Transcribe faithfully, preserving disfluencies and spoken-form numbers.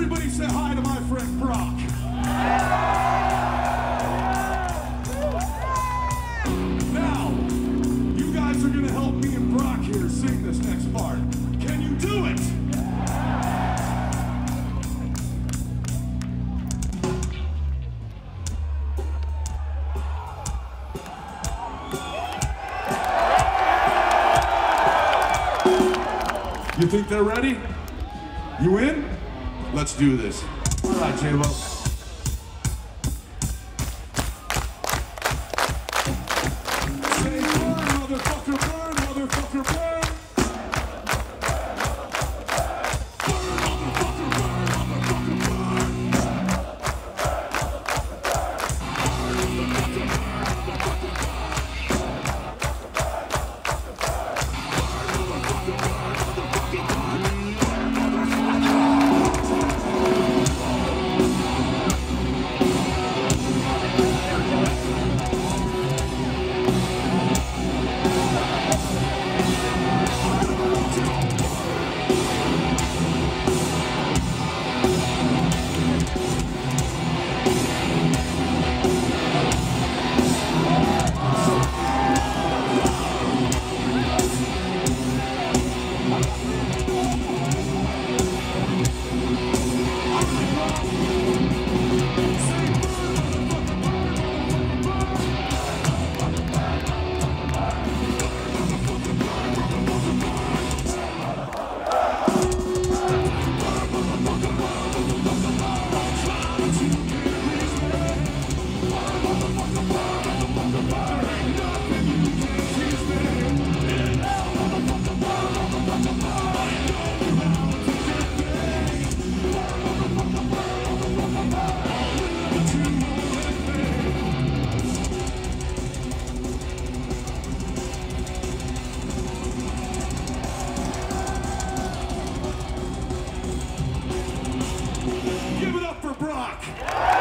Everybody say hi to my friend Brock. Now, you guys are going to help me and Brock here sing this next part. Can you do it? You think they're ready? You in? Let's do this. All right, J-Lo. Say burn, motherfucker, burn, motherfucker, burn. Burn, motherfucker, burn, motherfucker, burn. Give it up for Brock.